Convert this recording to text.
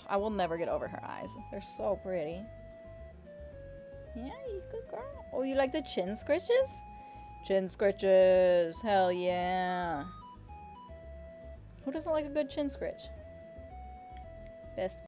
I will never get over her eyes. They're so pretty. Yeah, you good girl. Oh, you like the chin scritches? Chin scritches. Hell yeah. Who doesn't like a good chin scritch? Best